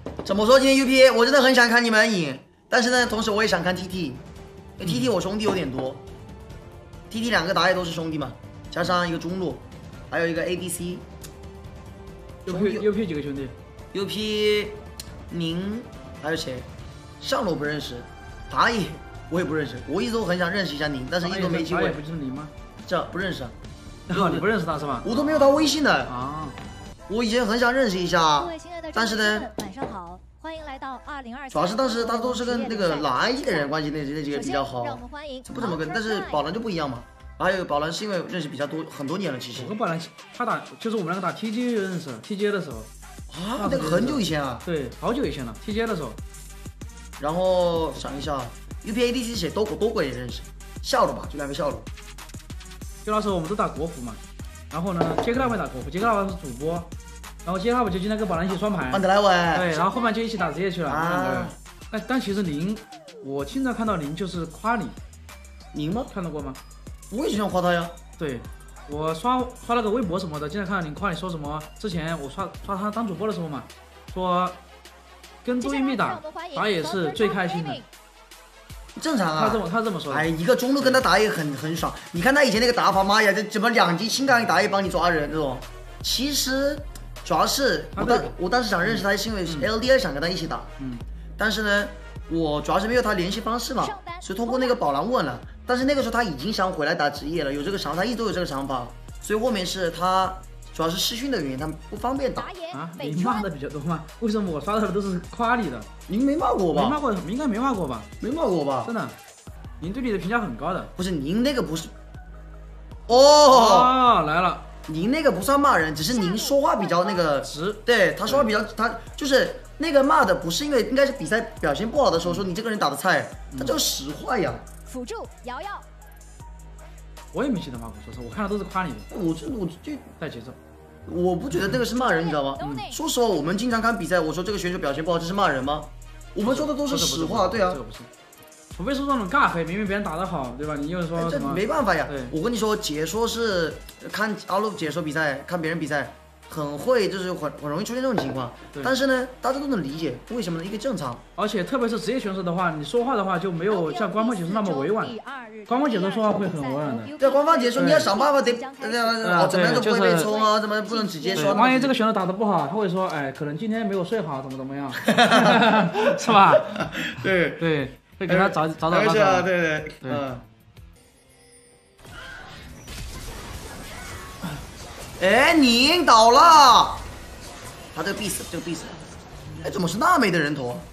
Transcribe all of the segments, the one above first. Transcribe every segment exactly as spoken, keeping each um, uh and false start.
怎么说？今天 U P， 我真的很想看你们赢，但是呢，同时我也想看 T T， 因为 T T 我兄弟有点多、嗯、，T T 两个打野都是兄弟嘛，加上一个中路，还有一个 A D C。U P U P 几个兄弟 ？U P， 您还有谁？上路不认识，打野我也不认识，我一直都很想认识一下您，但是一直都没机会。 打野不就是您吗？ 这不认识啊？ 哦，你不认识他是吧？ 我都没有他微信的啊。 我以前很想认识一下，但是呢， 晚上好，欢迎来到二零二。 主要是当时他都是跟那个老 I E 的人关系那那几个比较好，这不怎么跟，但是宝蓝就不一样嘛。还有宝蓝是因为认识比较多很多年了，其实。 我跟宝蓝他打就是我们两个打 T G 认识 ，T G 的时候。 啊，那个很久以前啊。 对，好久以前了 ，T G 的时候。 然后想一下 ，U P A D C 谁多国多国也认识，笑了吧，就两个笑了。 就那时候我们都打国服嘛，然后呢，杰克大卫打国服，杰克大卫是主播。然后接下来我就经常跟宝蓝一起双排， 安德莱文， 对，然后后面就一起打职业去了。 啊， 但但其实您，我经常看到您就是夸你， 您吗？ 看到过吗？ 我也经常夸他呀。 对，我刷刷那个微博什么的，经常看到您夸你说什么。之前我刷刷他当主播的时候嘛，说跟多一蜜打打野是最开心的。 正常啊， 他这么他这么说的。 哎，一个中路跟他打野很很爽。你看他以前那个打法，妈呀，这怎么两级情感打野帮你抓人这种？其实。主要是我当我当时想认识他，是因为 L D R 想跟他一起打，嗯，但是呢，我主要是没有他联系方式嘛，所以通过那个宝蓝问了，但是那个时候他已经想回来打职业了，有这个想法，他一直都有这个想法，所以后面是他主要是试训的原因，他不方便打啊。你骂的比较多吗？为什么我刷的都是夸你的？ 您没骂过我吧？ 没骂过，应该没骂过吧？ 没骂过我吧？ 真的，您对你的评价很高的。 不是您那个不是， 哦哦来了。 您那个不算骂人，只是您说话比较那个直， 对他说话比较，他就是那个骂的不是因为应该是比赛表现不好的时候说你这个人打的菜，他就是实话呀。 辅助瑶瑶， 我也没记得骂过，说实话，我看的都是夸你的。 我这我就带节奏， 我不觉得那个是骂人，你知道吗？嗯，说实话，我们经常看比赛，我说这个选手表现不好，这是骂人吗？我们说的都是实话，对啊。 这个不是。除非是那种尬黑，明明别人打得好，对吧？你又说这没办法呀。我跟你说，解说是看阿路解说比赛，看别人比赛，很会，就是很很容易出现这种情况。但是呢，大家都能理解，为什么呢？一个正常。 而且特别是职业选手的话，你说话的话就没有像官方解说那么委婉。官方解说说话会很委婉的。 对，官方解说你要想办法得，哦，怎么样都不会被冲啊，怎么不能直接说？ 万一这个选手打得不好，他会说，哎，可能今天没有睡好，怎么怎么样，是吧？ 对对。会给他找找找办法，对对，嗯。哎，你倒了，他这个必死，这个必死。哎，怎么是娜美的人头？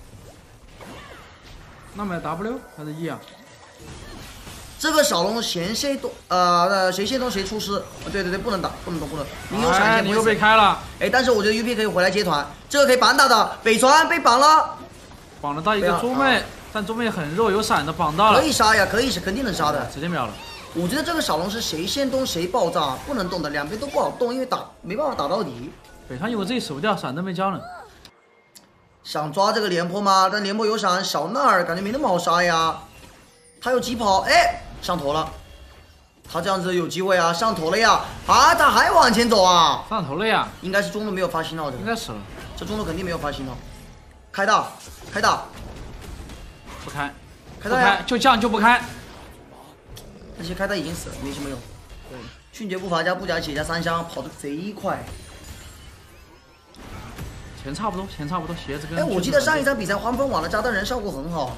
娜美的 W 还是 E 啊？ 这个小龙嫌谁多？呃，谁先动谁出师。对对对，不能打，不能动，不能。你有闪现， 你又被开了。 哎，但是我觉得 U P 可以回来接团，这个可以绑打的。北川被绑了， 绑了到一个猪妹。但中妹很弱，有闪的绑到了， 可以杀呀，可以是肯定能杀的， 直接秒了。 我觉得这个小龙是谁先动谁爆炸，不能动的，两边都不好动，因为打没办法打到底。 北川有个自己守不掉，闪都没交呢。 想抓这个廉颇吗？但廉颇有闪，小奈儿感觉没那么好杀呀。他有疾跑，哎，上头了。他这样子有机会啊，上头了呀！啊，他还往前走啊！ 上头了呀！ 应该是中路没有发信号的， 应该是了。 这中路肯定没有发信号。开大，开大。 不开， 开大呀！ 就降就不开。 而且开大已经死了，没什么用。对，迅捷步伐加步加血加三箱，跑得贼快。 钱差不多，钱差不多，鞋子跟…… 哎，我记得上一场比赛黄蜂网的炸弹人效果很好。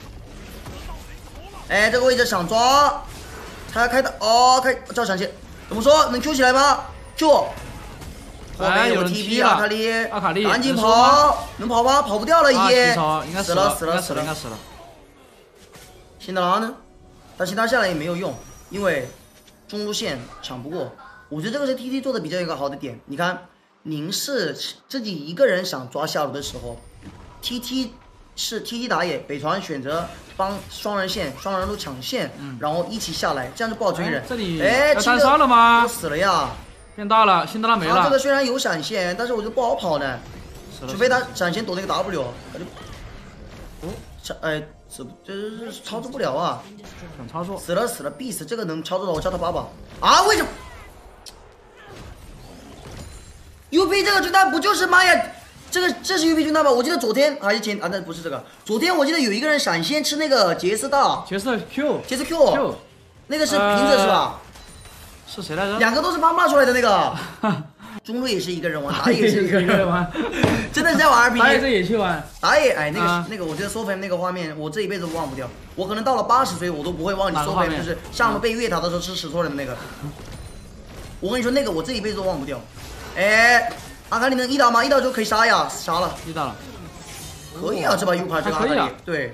哎，这个位置想抓，他开的哦，开叫闪现，怎么说能 Q 起来吗 ？Q。后面有 T P 阿卡丽， 阿卡丽， 赶紧跑，能跑吗？跑不掉了，已经。 应该死了，死了，死了， 应该死了。 辛德拉呢？但辛德拉下来也没有用，因为中路线抢不过。我觉得这个是 T T 做的比较一个好的点。你看，您是自己一个人想抓下路的时候 ，T T 是 T T 打野，北船选择帮双人线、双人路抢线，嗯、然后一起下来，这样就不好追人。 这里哎， 单杀了吗？ 死了呀！ 变大了，辛德拉没了。 他这个虽然有闪现，但是我觉得不好跑呢，除非他闪现躲那个 W， 他就哦，哎，这这这操作不了啊！ 想操作， 死了死了必死，这个能操作的我叫他爸爸啊！为什么 ？U P 这个追单不就是妈呀？ 这个这是 U P 军团吧？我记得昨天还是前啊，那不是这个。昨天我记得有一个人闪现吃那个杰斯大， 杰斯 Q， 杰斯 Q，, Q 那个是瓶子、呃、是吧？ 是谁来着？ 两个都是妈妈出来的那个。中路也是一个人玩，打野也是一个人玩，真的是在玩 R P G。 打野这也去玩。打野哎，那个、啊、那个，我觉得 Sofam 那个画面，我这一辈子都忘不掉。我可能到了八十岁，我都不会忘记 Sofam， 就是上路被越塔的时候吃石头人的那个。我跟你说，那个我这一辈子都忘不掉。哎。阿卡里能一打吗？一打就可以杀呀，杀了， 一打了， 可以啊，这把 U 卡这个阿卡里，对，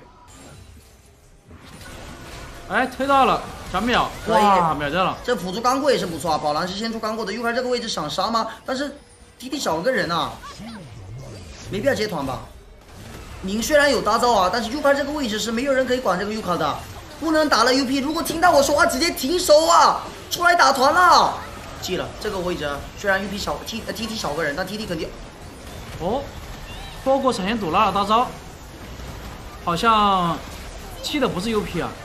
哎，推到了，想秒，哇，秒掉了。 这辅助刚过也是不错啊，宝蓝是先出刚过的 ，U 卡这个位置想杀吗？但是 T T 少个人啊，没必要接团吧。您虽然有大招啊，但是 U 卡这个位置是没有人可以管这个 U 卡的，不能打了 U P。如果听到我说话，直接停手啊，出来打团了。记了，这个位置虽然 U P 少 T T T 少个人，但 T T 肯定哦，错过闪现堵拉了大招，好像踢的不是 U P 啊。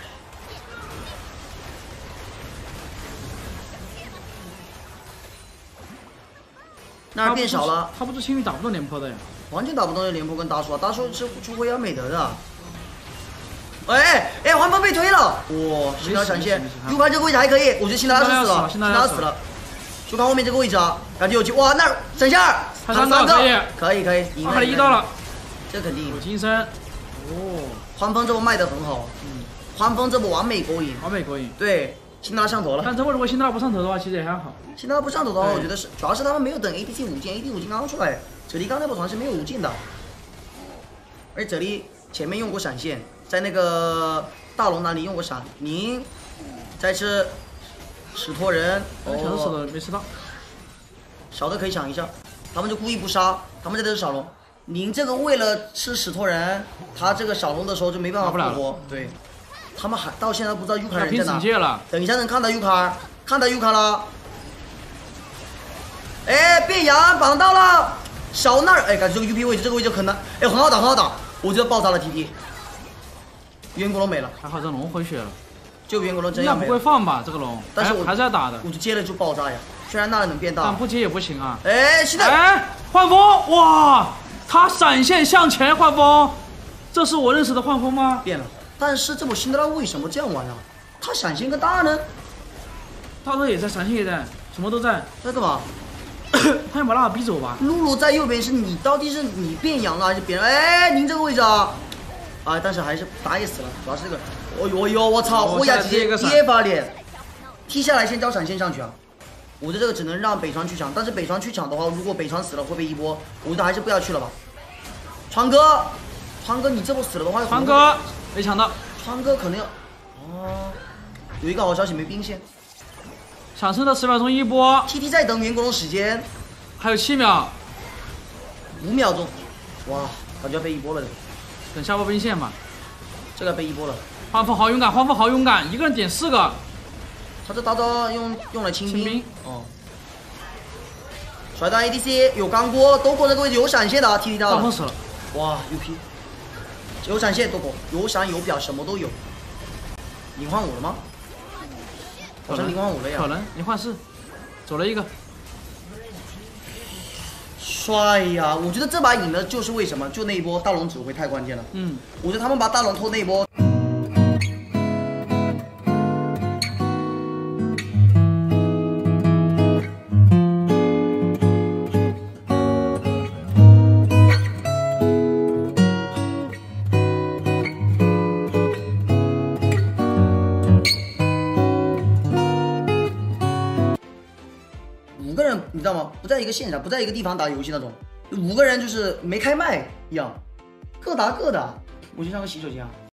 那儿变少了， 他不是轻易打不动廉颇的呀， 完全打不动廉颇跟大叔啊，大叔是出灰原美德的。哎哎，黄蜂被推了！哇，新达闪现 ，U 卡这个位置还可以，我觉得新达是死了，新达死了。就看后面这个位置啊，感觉有机会。哇，那闪现二， 他三个可以， 可以可以， 阿卡里一到了， 这肯定有金身。哦， 黄蜂这波卖的很好，嗯，黄蜂这波完美勾引， 完美勾引。 对，辛达上头了。 但这波如果辛达不上头的话，其实也还好。 辛达不上头的话，我觉得是，主要是他们没有等 A D C 五进 ，A D 五进刚出来，这里刚那波团是没有无尽的，而这里前面用过闪现，在那个。大龙那里用过闪，您再吃石托人， 哦，抢死了，没吃到， 小的可以抢一下，他们就故意不杀，他们这都是小龙，您这个为了吃石托人，他这个小龙的时候就没办法复活，对，他们还到现在不知道 U 卡人在哪，等一下能看到 U 卡，看到 U 卡了，哎，变羊绑到了，小那儿，哎，感觉这个 U P 位置这个位置很难，哎，很好打，很好打，我觉得爆炸了 T T。远古龙没了， 还好这龙回血了， 就远古龙真要没了。 不会放吧这个龙？ 但是我还是要打的， 我就接了就爆炸呀。虽然那能变大， 但不接也不行啊。 哎，现在哎，幻风，哇，他闪现向前，幻风，这是我认识的幻风吗？ 变了。但是这波辛德拉为什么这样玩啊？他闪现个大呢？ 大头也在，闪现也在，什么都在。 在干嘛？ 他想把那逼走吧？ 露露在右边，是你到底是你变羊了还是别人？哎，您这个位置啊。啊！但是还是打野死了，主要是这个。哦呦呦！我操！欧亚直接一发脸，踢下来先招闪现上去啊！我的这个只能让北川去抢，但是北川去抢的话，如果北川死了会被一波，我觉得还是不要去了吧。川哥，川哥，你这波死了的话， 川哥没抢到， 川哥可能要……哦，有一个好消息，没兵线， 抢剩的十秒钟一波 ，T T 在等远古龙时间， 还有七秒， 五秒钟，哇，感觉要被一波了。 等下波兵线吧， 这个被一波了。 黄蜂好勇敢，黄蜂好勇敢，一个人点四个。 他这大招用用来清兵。 清兵哦。甩断 A D C 有钢锅，多过这个位置有闪现的 T T 到了。 大风死了。 哇 U P， 有闪现多过，有闪有表，什么都有。零换五了吗？好像零换五了呀。 可能零换四，走了一个。 帅呀！我觉得这把赢的就是为什么？就那一波大龙指挥太关键了。嗯，我觉得他们把大龙拖那一波。五个人你知道吗？不在一个线上，不在一个地方打游戏那种，五个人就是没开麦一样，各打各的。我去上个洗手间啊。